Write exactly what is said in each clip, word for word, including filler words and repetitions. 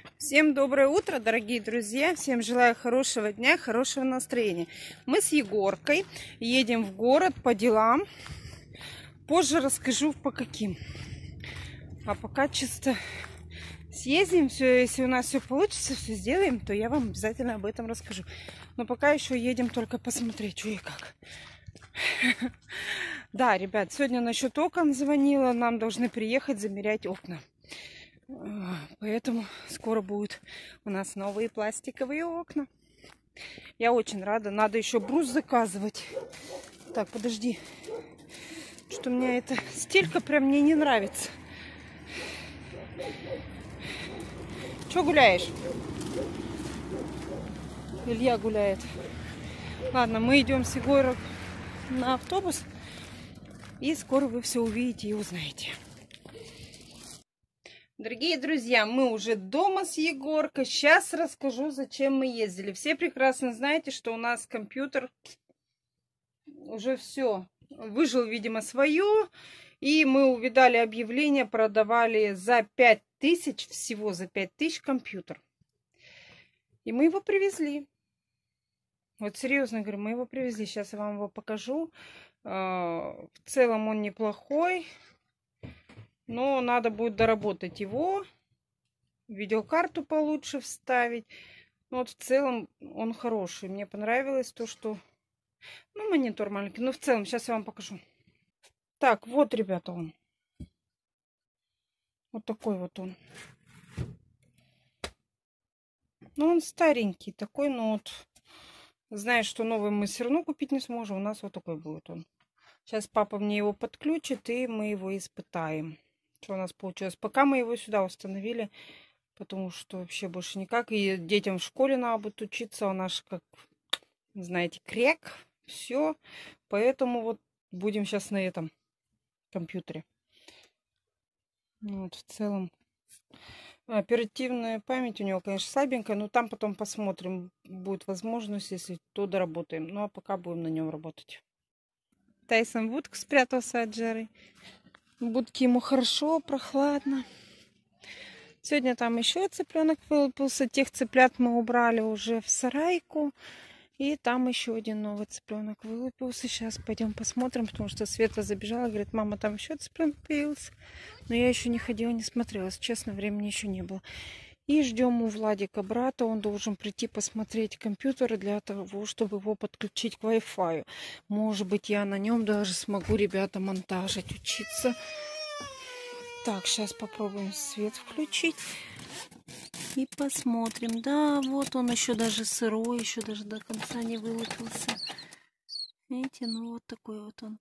Всем доброе утро, дорогие друзья! Всем желаю хорошего дня, хорошего настроения. Мы с Егоркой едем в город по делам. Позже расскажу, по каким. А пока чисто съездим, все, если у нас все получится, все сделаем, то я вам обязательно об этом расскажу. Но пока еще едем только посмотреть, что и как. Да, ребят, сегодня насчет окон звонила. Нам должны приехать замерять окна. Поэтому скоро будут у нас новые пластиковые окна. Я очень рада. Надо еще брус заказывать. Так, подожди. Что у меня эта стелька прям мне не нравится. Че гуляешь? Илья гуляет. Ладно, мы идем с Егором на автобус. И скоро вы все увидите и узнаете. Дорогие друзья, мы уже дома с Егоркой. Сейчас расскажу, зачем мы ездили. Все прекрасно знаете, что у нас компьютер уже все выжил, видимо, свое. И мы увидали объявление, продавали за пять тысяч, всего за пять тысяч компьютер. И мы его привезли. Вот серьезно говорю, мы его привезли. Сейчас я вам его покажу. В целом он неплохой. Но надо будет доработать его, видеокарту получше вставить. Но вот в целом он хороший. Мне понравилось то, что... Ну, монитор маленький. Но в целом, сейчас я вам покажу. Так, вот, ребята, он. Вот такой вот он. Ну, он старенький такой, но вот... Знаешь, что новый мы все равно купить не сможем. У нас вот такой будет он. Сейчас папа мне его подключит, и мы его испытаем. Что у нас получилось. Пока мы его сюда установили, потому что вообще больше никак. И детям в школе надо будет учиться. У нас, как, знаете, крек. Все. Поэтому вот будем сейчас на этом компьютере. Вот в целом. Оперативная память у него, конечно, слабенькая. Но там потом посмотрим. Будет возможность, если то доработаем. Ну а пока будем на нем работать. Тайсон в будку спрятался от жары. В будке ему хорошо, прохладно. Сегодня там еще цыпленок вылупился. Тех цыплят мы убрали уже в сарайку. И там еще один новый цыпленок вылупился. Сейчас пойдем посмотрим, потому что Света забежала. Говорит, мама, там еще цыпленок появился. Но я еще не ходила, не смотрела. Честно, времени еще не было. И ждем у Владика брата. Он должен прийти посмотреть компьютер для того, чтобы его подключить к Wi-Fi. Может быть, я на нем даже смогу, ребята, монтажить, учиться. Так, сейчас попробуем свет включить. И посмотрим. Да, вот он еще даже сырой, еще даже до конца не вылупился. Видите, ну вот такой вот он.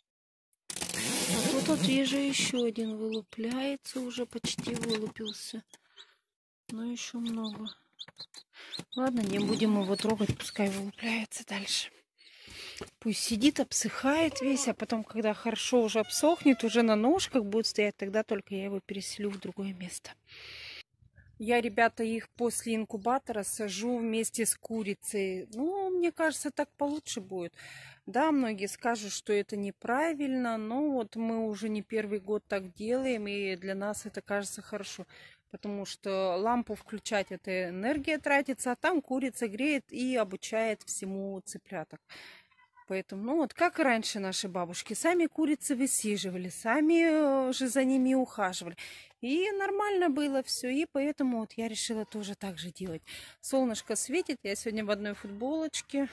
А тут вот вижу еще один вылупляется, уже почти вылупился. Но еще много. Ладно, не будем его трогать, пускай вылупляется дальше. Пусть сидит, обсыхает весь, а потом, когда хорошо уже обсохнет, уже на ножках будет стоять, тогда только я его переселю в другое место. Я, ребята, их после инкубатора сажу вместе с курицей. Ну, мне кажется, так получше будет. Да, многие скажут, что это неправильно, но вот мы уже не первый год так делаем, и для нас это кажется хорошо. Потому что лампу включать, это энергия тратится, а там курица греет и обучает всему цыпляток. Поэтому, ну вот как и раньше наши бабушки, сами курицы высиживали, сами же за ними ухаживали. И нормально было все, и поэтому вот я решила тоже так же делать. Солнышко светит, я сегодня в одной футболочке.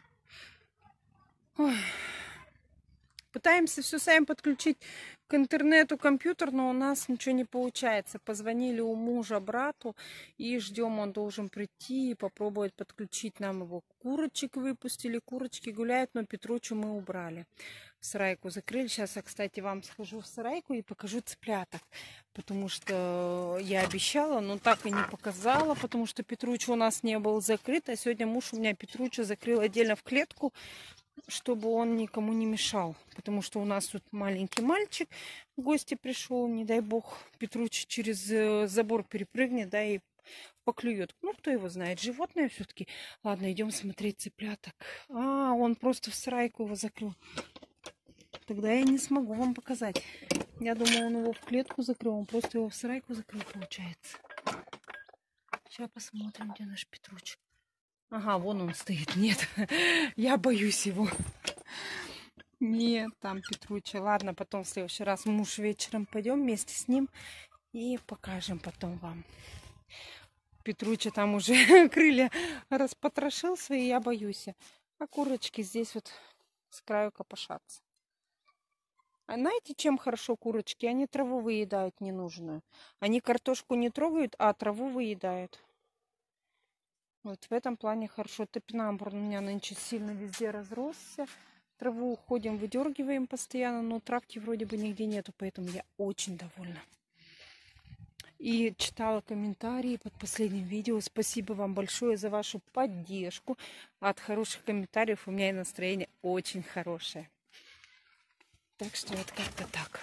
Ой. Пытаемся все сами подключить к интернету компьютер, но у нас ничего не получается. Позвонили у мужа брату и ждем, он должен прийти и попробовать подключить нам его. Курочек выпустили, курочки гуляют, но Петручу мы убрали. В сарайку закрыли. Сейчас я, кстати, вам схожу в сарайку и покажу цыпляток. Потому что я обещала, но так и не показала, потому что Петруча у нас не был закрыт. А сегодня муж у меня Петруча закрыл отдельно в клетку, чтобы он никому не мешал. Потому что у нас тут маленький мальчик в гости пришел, не дай бог, Петруча через забор перепрыгнет, да, и поклюет. Ну, кто его знает, животное все-таки. Ладно, идем смотреть цыпляток. А, он просто в сарайку его закрыл. Тогда я не смогу вам показать. Я думала, он его в клетку закрыл, он просто его в сарайку закрыл, получается. Сейчас посмотрим, где наш Петруч. Ага, вон он стоит. Нет, я боюсь его. Нет, там Петруча. Ладно, потом в следующий раз муж вечером пойдем вместе с ним и покажем потом вам. Петруча там уже крылья распотрошил свои, я боюсь. А курочки здесь вот с краю копошатся. А знаете, чем хорошо курочки? Они траву выедают ненужную. Они картошку не трогают, а траву выедают. Вот в этом плане хорошо. Топинамбур у меня нынче сильно везде разросся. Траву уходим, выдергиваем постоянно, но травки вроде бы нигде нету, поэтому я очень довольна. И читала комментарии под последним видео. Спасибо вам большое за вашу поддержку. От хороших комментариев у меня и настроение очень хорошее. Так что вот как-то так.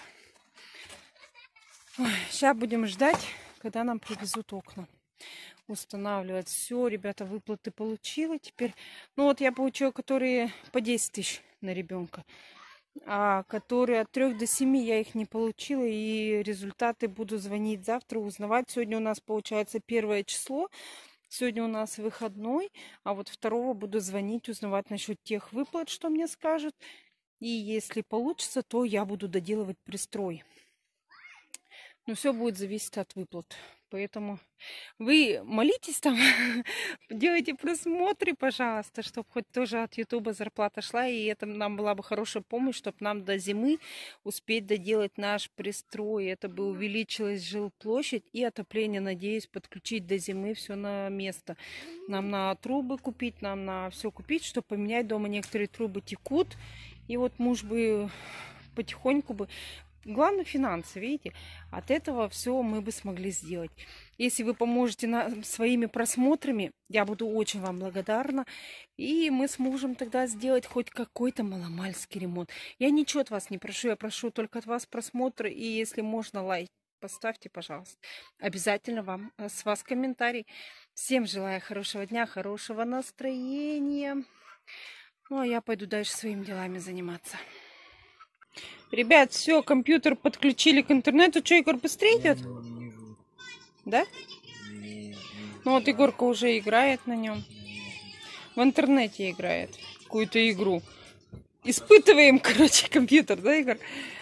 Ой, сейчас будем ждать, когда нам привезут окна. Устанавливать. Все, ребята, выплаты получила. Теперь, ну вот я получила, которые по десять тысяч на ребенка. А которые от трёх до семи я их не получила. И результаты буду звонить завтра, узнавать. Сегодня у нас получается первое число. Сегодня у нас выходной. А вот второго буду звонить, узнавать насчет тех выплат, что мне скажут. И если получится, то я буду доделывать пристрой. Но все будет зависеть от выплат. Поэтому вы молитесь там, делайте просмотры, пожалуйста, чтобы хоть тоже от Ютуба зарплата шла. И это нам была бы хорошая помощь, чтобы нам до зимы успеть доделать наш пристрой. Это бы увеличилась жилплощадь и отопление, надеюсь, подключить до зимы все на место. Нам на трубы купить, нам на все купить, чтобы поменять дома. Некоторые трубы текут. И вот муж бы потихоньку бы... Главное финансы, видите? От этого все мы бы смогли сделать. Если вы поможете нам своими просмотрами, я буду очень вам благодарна. И мы сможем тогда сделать хоть какой-то маломальский ремонт. Я ничего от вас не прошу, я прошу только от вас просмотры. И если можно, лайк поставьте, пожалуйста. Обязательно вам с вас комментарий. Всем желаю хорошего дня, хорошего настроения. Ну, а я пойду дальше своими делами заниматься. Ребят, все, компьютер подключили к интернету. Что, Егор быстрее идет? Да? Ну вот Егорка уже играет на нем. В интернете играет какую-то игру. Испытываем, короче, компьютер, да, Егор?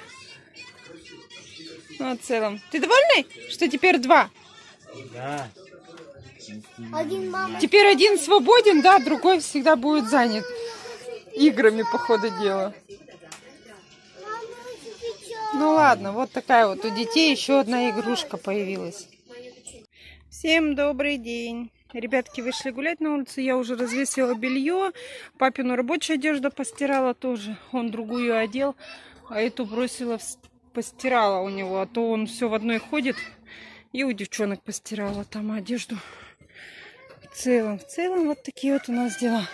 Ну, в целом. Ты довольный, что теперь два? Да. Один мама. Теперь один свободен, да, другой всегда будет занят играми, по ходу дела. Ну ладно, вот такая вот у детей еще одна игрушка появилась. Всем добрый день. Ребятки вышли гулять на улицу, я уже развесила белье, папину рабочую одежду постирала тоже, он другую одел, а эту бросила, постирала у него, а то он все в одной ходит, и у девчонок постирала там одежду. В целом, в целом вот такие вот у нас дела.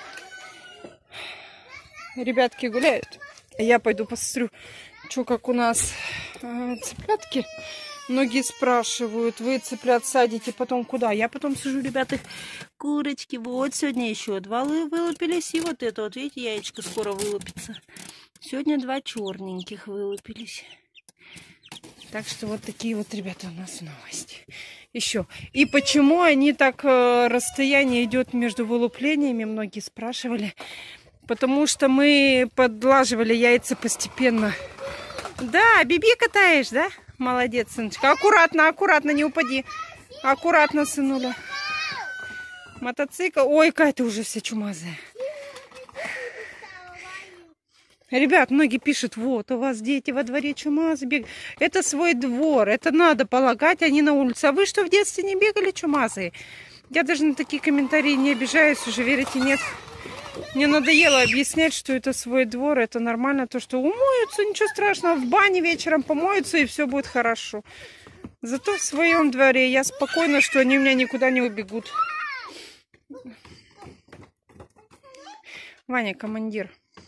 Ребятки гуляют, а я пойду посмотрю, что как у нас э, цыплятки. Многие спрашивают, вы цыплят садите потом куда? Я потом сижу, ребята, курочки. Вот сегодня еще два вылупились. И вот это вот, видите, яичко скоро вылупится. Сегодня два черненьких вылупились. Так что вот такие вот, ребята, у нас новости. Еще. И почему они так, э, расстояние идет между вылуплениями, многие спрашивали. Потому что мы подлаживали яйца постепенно. Да, биби катаешь, да? Молодец, сыночка. Аккуратно, аккуратно, не упади. Аккуратно, сынуля. Мотоцикл. Ой, какая ты уже вся чумазая. Ребят, многие пишут, вот, у вас дети во дворе чумазы бегают. Это свой двор, это надо полагать, они на улице. А вы что, в детстве не бегали чумазые? Я даже на такие комментарии не обижаюсь, уже верите, нет. Мне надоело объяснять, что это свой двор, это нормально, то, что умоются, ничего страшного, в бане вечером помоются, и все будет хорошо. Зато в своем дворе я спокойна, что они у меня никуда не убегут. Ваня, командир.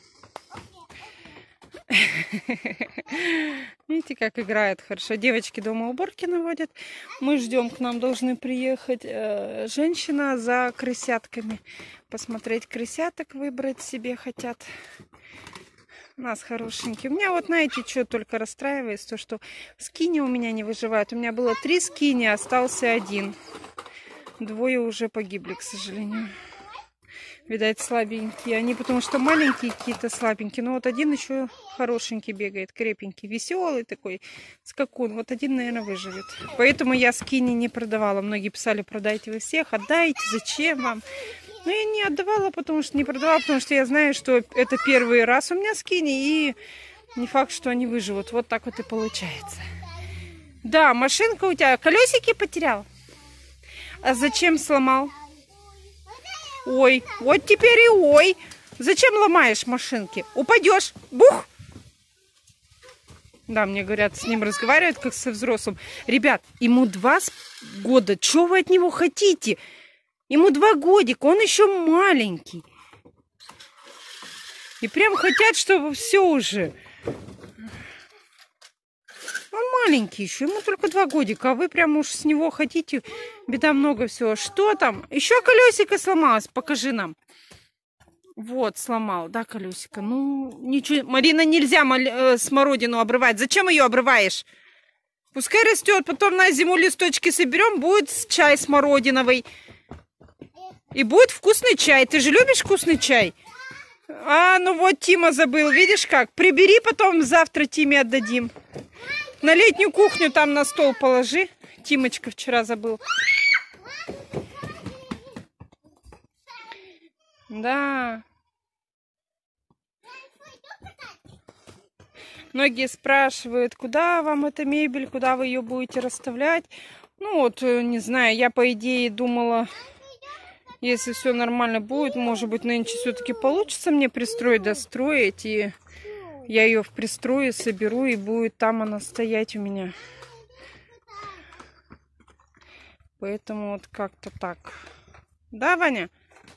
Видите, как играет хорошо. Девочки дома уборки наводят. Мы ждем, к нам должны приехать э, женщина за крысятками. Посмотреть крысяток, выбрать себе хотят. У нас хорошенькие. У меня вот, знаете, что только расстраивается, то, что скини у меня не выживают. У меня было три скини, остался один. Двое уже погибли, к сожалению. Видать, слабенькие. Они потому что маленькие какие-то, слабенькие. Но вот один еще хорошенький бегает, крепенький, веселый такой скакун. Вот один, наверное, выживет. Поэтому я скини не продавала. Многие писали, продайте вы всех, отдайте, зачем вам? Но я не отдавала, потому что не продавала, потому что я знаю, что это первый раз у меня скини, и не факт, что они выживут. Вот так вот и получается. Да, машинка у тебя колесики потерял? А зачем сломал? Ой, вот теперь и ой. Зачем ломаешь машинки? Упадешь. Бух! Да, мне говорят, с ним разговаривают, как со взрослым. Ребят, ему два года. Чего вы от него хотите? Ему два годика, он еще маленький. И прям хотят, чтобы все уже. Он маленький еще, ему только два годика, а вы прям уж с него хотите, беда много всего. Что там? Еще колесико сломалось, покажи нам. Вот, сломал, да, колесико. Ну, ничего, Марина, нельзя э, смородину обрывать. Зачем ее обрываешь? Пускай растет, потом на зиму листочки соберем, будет чай смородиновый. И будет вкусный чай. Ты же любишь вкусный чай? А, ну вот Тима забыл, видишь как? Прибери, потом завтра Тиме отдадим. На летнюю кухню там на стол положи. Тимочка вчера забыл. Да. Многие спрашивают, куда вам эта мебель, куда вы ее будете расставлять. Ну вот, не знаю, я по идее думала, если все нормально будет, может быть, нынче все-таки получится мне пристроить, достроить. И я ее в пристрое соберу, и будет там она стоять у меня. Поэтому вот как-то так. Да, Ваня?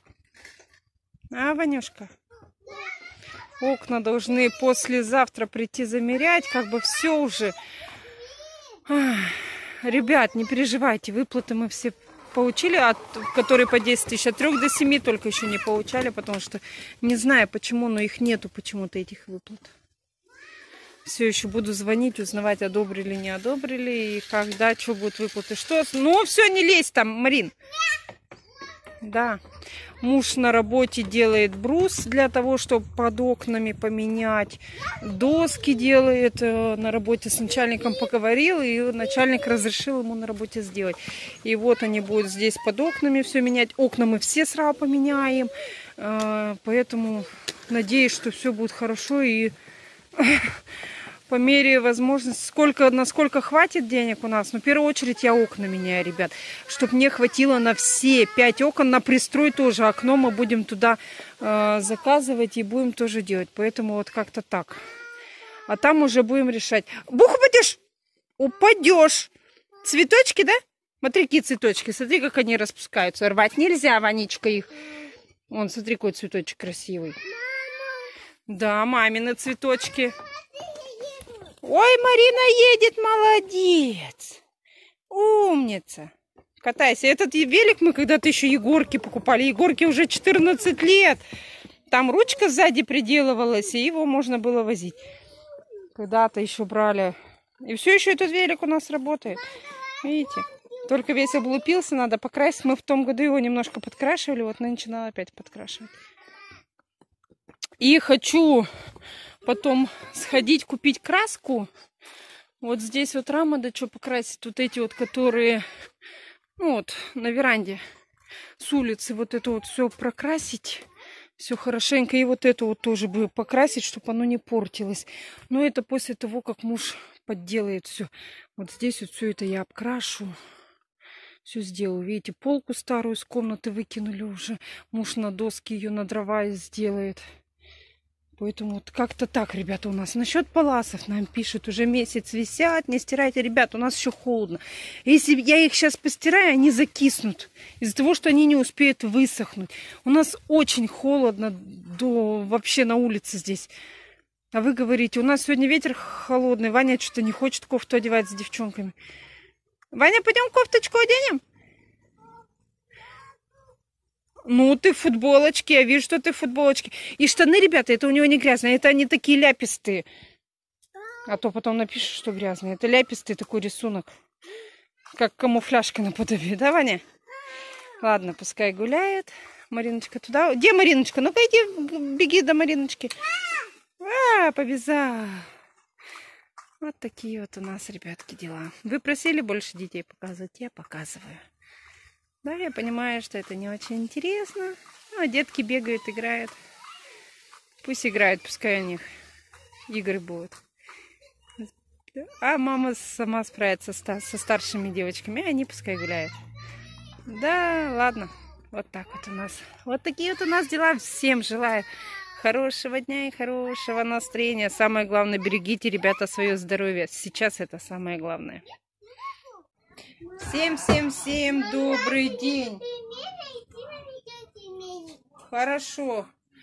А, Ванюшка? Окна должны послезавтра прийти замерять. Как бы все уже. Ах, ребят, не переживайте. Выплаты мы все получили, от, которые по десять тысяч. От трёх до семи только еще не получали. Потому что не знаю почему, но их нету почему-то, этих выплат. Все еще буду звонить, узнавать, одобрили, не одобрили. И когда, что будут выплаты. Что? Ну, все, не лезь там, Марин. Да. Муж на работе делает брус для того, чтобы под окнами поменять. Доски делает. На работе с начальником поговорил, и начальник разрешил ему на работе сделать. И вот они будут здесь под окнами все менять. Окна мы все сразу поменяем. Поэтому надеюсь, что все будет хорошо. И по мере возможности, сколько, насколько хватит денег у нас. Но в первую очередь я окна меняю, ребят. Чтобы мне хватило на все пять окон, на пристрой тоже. Окно мы будем туда э, заказывать и будем тоже делать. Поэтому вот как-то так. А там уже будем решать. Бух, упадешь! Упадешь! Цветочки, да? Смотри, какие цветочки. Смотри, как они распускаются. Рвать нельзя, Ванечка, их. Вон, смотри, какой цветочек красивый. Да, мамины цветочки. Ой, Марина едет, молодец. Умница. Катайся. Этот велик мы когда-то еще Егорке покупали. Егорке уже четырнадцать лет. Там ручка сзади приделывалась, и его можно было возить. Когда-то еще брали. И все еще этот велик у нас работает. Видите? Только весь облупился, надо покрасить. Мы в том году его немножко подкрашивали. Вот нынче надо опять подкрашивать. И хочу потом сходить купить краску. Вот здесь вот рама, да что покрасить. Вот эти вот, которые, ну вот, на веранде с улицы. Вот это вот все прокрасить. Все хорошенько. И вот эту вот тоже бы покрасить, чтобы оно не портилось. Но это после того, как муж подделает все. Вот здесь вот все это я обкрашу. Все сделаю. Видите, полку старую из комнаты выкинули уже. Муж на доски ее на дрова сделает. Поэтому вот как-то так, ребята, у нас. Насчет паласов нам пишут, уже месяц висят, не стирайте. Ребята, у нас еще холодно. Если я их сейчас постираю, они закиснут. Из-за того, что они не успеют высохнуть. У нас очень холодно до вообще на улице здесь. А вы говорите, у нас сегодня ветер холодный. Ваня что-то не хочет кофту одевать с девчонками. Ваня, пойдем кофточку оденем? Ну, ты в футболочке, я вижу, что ты в футболочке. И штаны, ребята, это у него не грязные, это они такие ляпистые. А то потом напишешь, что грязные. Это ляпистый такой рисунок. Как камуфляжка наподобие, да, Ваня? Ладно, пускай гуляет. Мариночка туда. Где Мариночка? Ну-ка иди, беги до Мариночки. А, побежал. Вот такие вот у нас, ребятки, дела. Вы просили больше детей показывать, я показываю. Да, я понимаю, что это не очень интересно. Но детки бегают, играют. Пусть играют, пускай у них игры будут. А мама сама справится со старшими девочками, а они пускай гуляют. Да, ладно. Вот так вот у нас. Вот такие вот у нас дела. Всем желаю хорошего дня и хорошего настроения. Самое главное, берегите, ребята, свое здоровье. Сейчас это самое главное. Всем-всем-всем добрый день. Хорошо.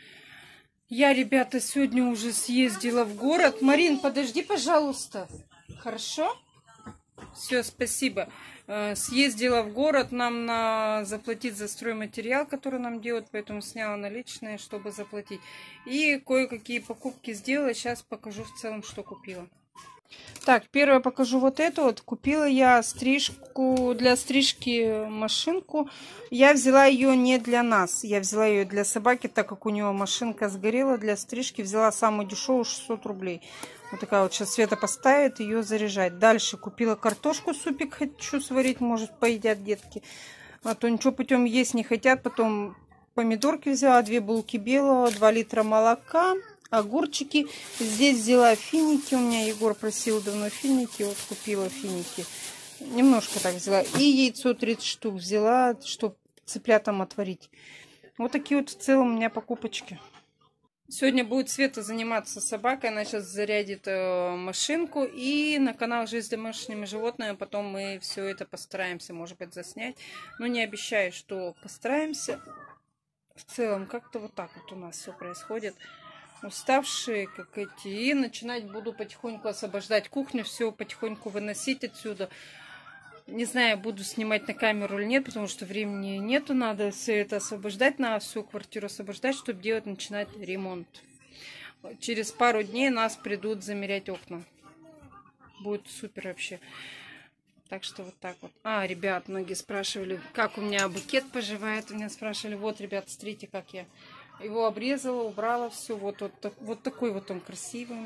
Я, ребята, сегодня уже съездила в город. Марин, подожди, пожалуйста. Хорошо? Все, спасибо. Съездила в город, нам на заплатить за стройматериал, который нам делают, поэтому сняла наличные, чтобы заплатить. И кое-какие покупки сделала. Сейчас покажу в целом, что купила. Так, первое покажу вот это вот. Купила я стрижку, для стрижки машинку. Я взяла ее не для нас. Я взяла ее для собаки, так как у нее машинка сгорела. Для стрижки взяла самую дешевую, шестьсот рублей. Вот такая вот. Сейчас Света поставит ее заряжать. Дальше купила картошку, супик хочу сварить. Может, поедят детки. А то ничего путем есть не хотят. Потом помидорки взяла, две булки белого, два литра молока. Огурчики. Здесь взяла финики. У меня Егор просил давно финики. Вот купила финики. Немножко так взяла. И яйцо тридцать штук взяла, чтобы цыплятам отварить. Вот такие вот в целом у меня покупочки. Сегодня будет Света заниматься собакой. Она сейчас зарядит э, машинку. И на канал «Жизнь с домашними животными» потом мы все это постараемся, может быть, заснять. Но не обещаю, что постараемся. В целом как-то вот так вот у нас все происходит. Уставшие, как эти. И начинать буду потихоньку освобождать кухню, все потихоньку выносить отсюда. Не знаю, буду снимать на камеру или нет, потому что времени нету. Надо все это освобождать, надо всю квартиру освобождать, чтобы делать, начинать ремонт. Через пару дней нас придут замерять окна. Будет супер вообще. Так что вот так вот. А, ребят, многие спрашивали, как у меня букет поживает. У меня спрашивали, вот, ребят, смотрите, как я его обрезала, убрала все. Вот, вот, вот такой вот он красивый у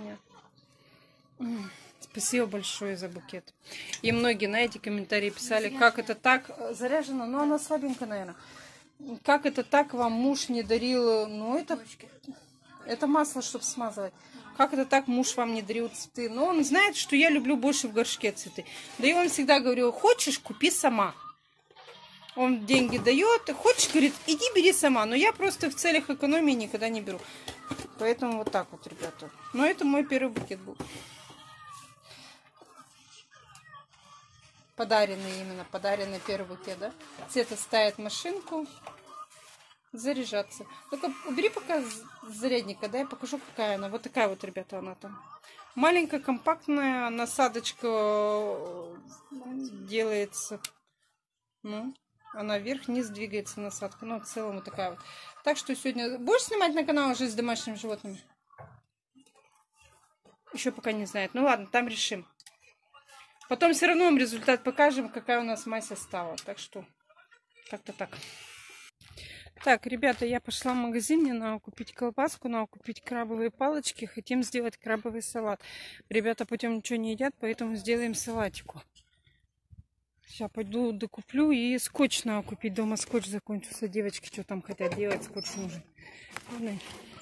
меня. Спасибо большое за букет. И многие на эти комментарии писали, как это так заряжено. Но она слабенькая, наверное. Как это так вам муж не дарил? Ну, это, это масло, чтобы смазывать. Как это так муж вам не дарил цветы? Но он знает, что я люблю больше в горшке цветы. Да и он всегда говорил, хочешь, купи сама. Он деньги дает, хочешь, говорит, иди бери сама. Но я просто в целях экономии никогда не беру. Поэтому вот так вот, ребята. Но это мой первый букет был. Подаренный именно, подаренный первый букет, да? Света ставит машинку заряжаться. Только убери пока зарядника, да, я покажу, какая она. Вот такая вот, ребята, она там. Маленькая, компактная насадочка делается. Ну, она вверх-вниз двигается, насадка. Ну, в целом вот такая вот. Так что сегодня... Будешь снимать на канал «Жизнь с домашними животными»? Еще пока не знает. Ну ладно, там решим. Потом все равно вам результат покажем, какая у нас масса стала. Так что, как-то так. Так, ребята, я пошла в магазин, мне надо купить колбаску, надо купить крабовые палочки. Хотим сделать крабовый салат. Ребята путем ничего не едят, поэтому сделаем салатику. Сейчас пойду докуплю и скотч надо купить. Дома скотч закончился. Девочки что там хотят делать, скотч нужен. Ладно.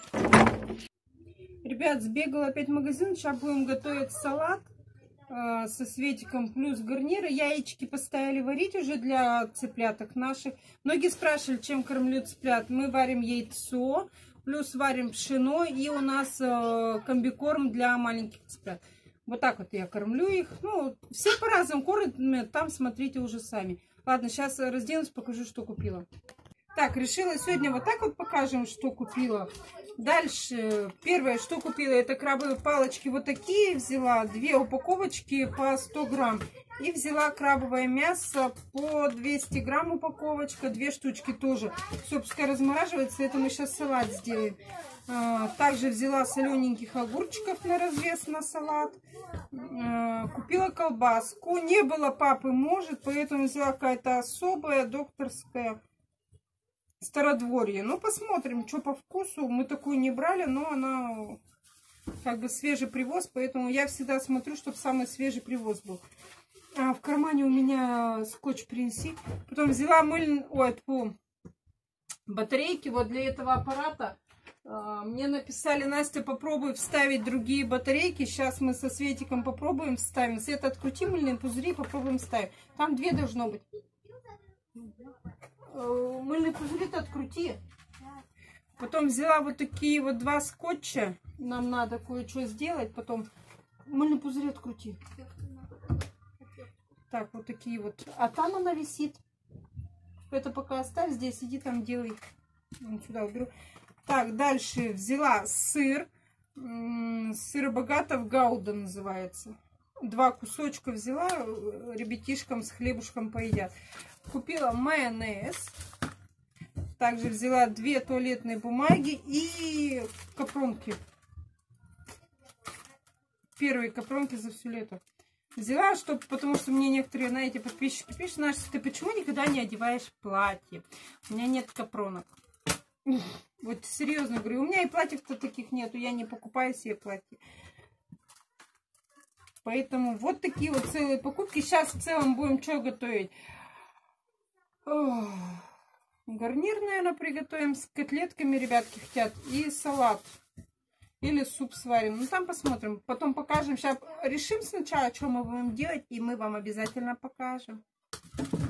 Ребят, сбегала опять в магазин. Сейчас будем готовить салат э, со Светиком плюс гарниры. Яички поставили варить уже для цыпляток наших. Многие спрашивали, чем кормлю цыплят. Мы варим яйцо, плюс варим пшено. И у нас э, комбикорм для маленьких цыплят. Вот так вот я кормлю их. Ну, все по-разному кормят, там смотрите уже сами. Ладно, сейчас разденусь, покажу, что купила. Так, решила сегодня вот так вот покажем, что купила. Дальше, первое, что купила, это крабовые палочки. Вот такие взяла, две упаковочки по сто грамм. И взяла крабовое мясо по двести грамм упаковочка, две штучки тоже. Все, пускай размораживается, это мы сейчас салат сделаем. Также взяла солененьких огурчиков на развес на салат. Купила колбаску. Не было папы, может, поэтому взяла какая-то особая, докторская. Стародворье. Ну, посмотрим, что по вкусу. Мы такую не брали, но она как бы свежий привоз, поэтому я всегда смотрю, чтобы самый свежий привоз был. А в кармане у меня скотч принеси. Потом взяла мыльный, ой, тьфу, батарейки вот для этого аппарата. Мне написали: Настя, попробуй вставить другие батарейки. Сейчас мы со Светиком попробуем вставим. Свет, открути мыльные пузыри, попробуем вставить. Там две должно быть. Мыльные пузыри-то открути. Потом взяла вот такие вот два скотча. Нам надо кое-что сделать. Потом мыльные пузыри открути. Так, вот такие вот. А там она висит. Это пока оставь здесь. Иди там делай. Вон сюда уберу. Так, дальше взяла сыр. Сыробогатов Гауда называется. Два кусочка взяла. Ребятишкам с хлебушком поедят. Купила майонез. Также взяла две туалетные бумаги и капронки. Первые капронки за все лето. Взяла, чтобы, потому что мне некоторые, знаете, подписчики пишут: Настя, ты почему никогда не одеваешь платье? У меня нет капронок. Вот серьезно говорю, у меня и платьев-то таких нету, я не покупаю себе платье. Поэтому вот такие вот целые покупки. Сейчас в целом будем что готовить? Ох, гарнир, наверное, приготовим с котлетками, ребятки хотят, и салат. Или суп сварим. Ну, там посмотрим. Потом покажем. Сейчас решим сначала, что мы будем делать, и мы вам обязательно покажем.